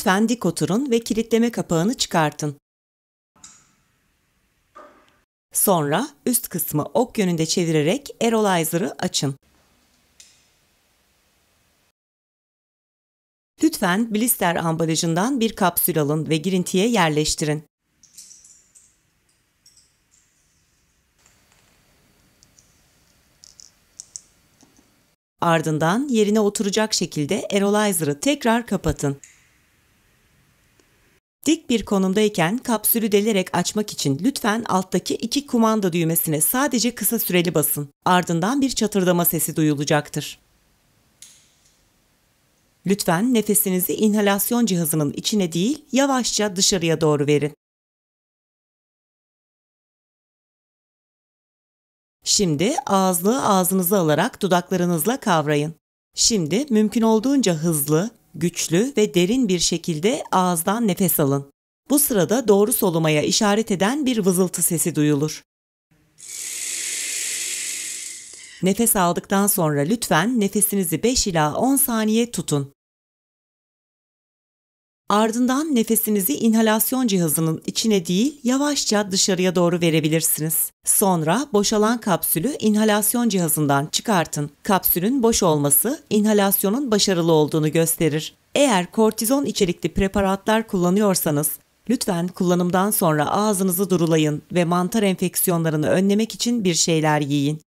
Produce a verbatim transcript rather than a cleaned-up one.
Lütfen dik oturun ve kilitleme kapağını çıkartın. Sonra üst kısmı ok yönünde çevirerek aeroliser'ı açın. Lütfen blister ambalajından bir kapsül alın ve girintiye yerleştirin. Ardından yerine oturacak şekilde aeroliser'ı tekrar kapatın. Dik bir konumdayken kapsülü delerek açmak için lütfen alttaki iki kumanda düğmesine sadece kısa süreli basın. Ardından bir çatırdama sesi duyulacaktır. Lütfen nefesinizi inhalasyon cihazının içine değil, yavaşça dışarıya doğru verin. Şimdi ağızlığı ağzınıza alarak dudaklarınızla kavrayın. Şimdi mümkün olduğunca hızlı, güçlü ve derin bir şekilde ağızdan nefes alın. Bu sırada doğru solumaya işaret eden bir vızıltı sesi duyulur. Nefes aldıktan sonra lütfen nefesinizi beş ila on saniye tutun. Ardından nefesinizi inhalasyon cihazının içine değil, yavaşça dışarıya doğru verebilirsiniz. Sonra boşalan kapsülü inhalasyon cihazından çıkartın. Kapsülün boş olması inhalasyonun başarılı olduğunu gösterir. Eğer kortizon içerikli preparatlar kullanıyorsanız, lütfen kullanımdan sonra ağzınızı durulayın ve mantar enfeksiyonlarını önlemek için bir şeyler yiyin.